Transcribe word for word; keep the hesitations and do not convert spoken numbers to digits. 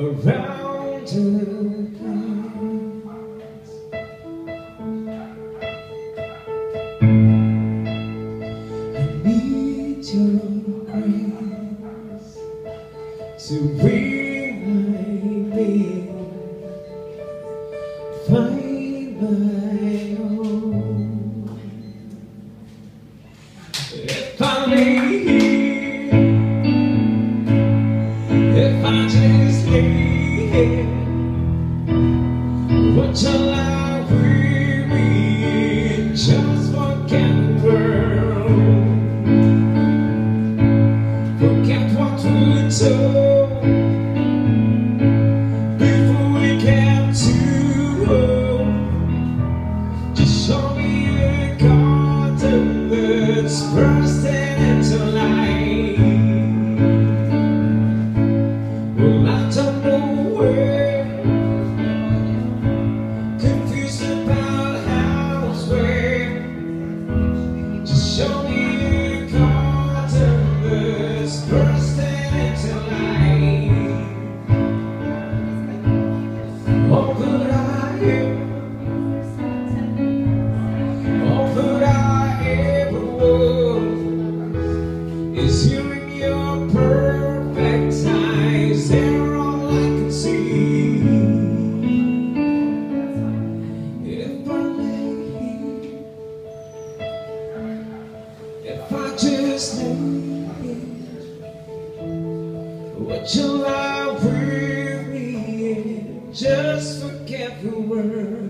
around her glass. I need your grace to remind me, find my own. If I lay here, if I just lay here, what shall I weary, just forget the world, forget what we told before we came to home. Just show me a garden that's bursting into life. Well, I don't know where, confused about how's where. Just show me a garden that's bursting into life. All that I am, all that I ever was, is you in your perfect eyes. They're all I can see. If I lay here, if I just lay here, what shall I weary? Just forget the world.